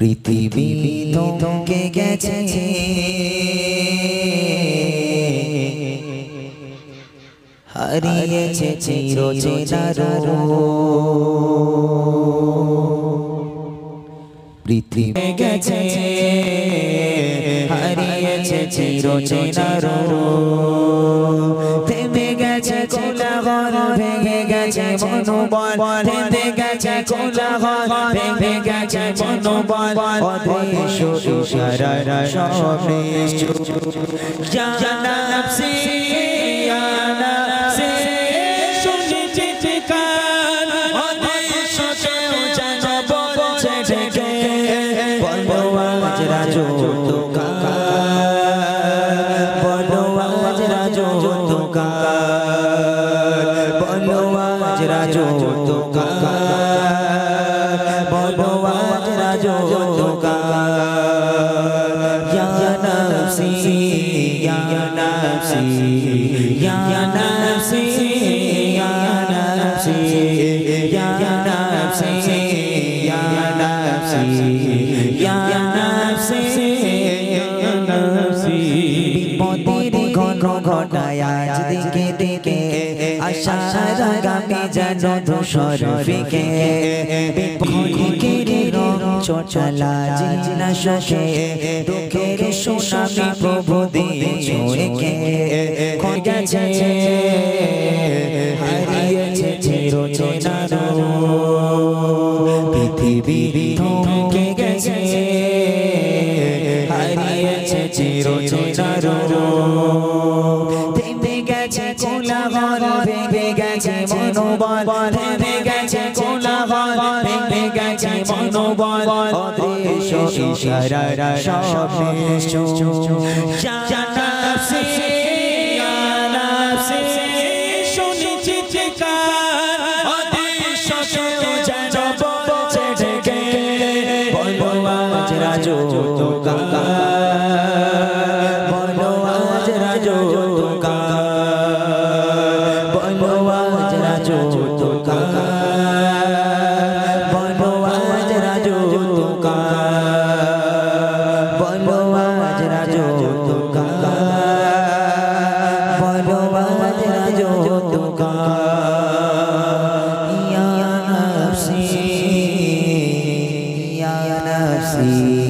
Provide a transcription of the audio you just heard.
পৃথিবী থমকে গেছে হারিয়েছে চিরচেনা পৃথিবী গেছে হারিয়েছে চিরচেনা থেমে গেছে কোলাহল ভেঙে গেছে মনোবল থেমে গেছে কোলাহল ভেঙে গেছে মনোবল অদৃশ্য ইশারা স্বপ্নে ইয়া নাফসি ইয়া নাফসি শুনি চিৎকার অদৃশ্য কেউ যেন বলছে ডেকে বলো আজ রাজো বলো আজ রাজো বলো আজ রাজো বলো আজ রাজো ইয়া নাফসি ইয়া নাফসি ইয়া নাফসি ইয়া নাফসি ইয়া নাফসি ইয়া নাফসি ইয়া নাফসি ইয়া নাফসি বিপদের ঘন ঘটায় আজ দিকে দিকে আশার আগামী যেন ধূসর ফিকে বিপদের রং চলা জিনা শোকে দুঃখের সুনামি প্রভু দিয়েছে খো গেছে হারিয়েছে চিরচেনা পৃথিবী থমকে গেছে হারিয়েছে চিরচেনা থেমে গেছে কোলাহল ভেঙে গেছে মনোবল থেমে গেছে কোলাহল ভেঙে গেছে মনোবল অদৃশ্য ইশারা স্বপ্নে ইয়া নাফসি ইয়া নাফসি শুনি চিৎকার অদৃশ্য কেউ যেন বলছে ডেকে বলো আজ রাজো বলো আজ রাজো বলো আজ রাজো বলো আজ রাজো বলো আজ রাজো বলো আজ রাজো ইয়া নাফসি ইয়া নাফসি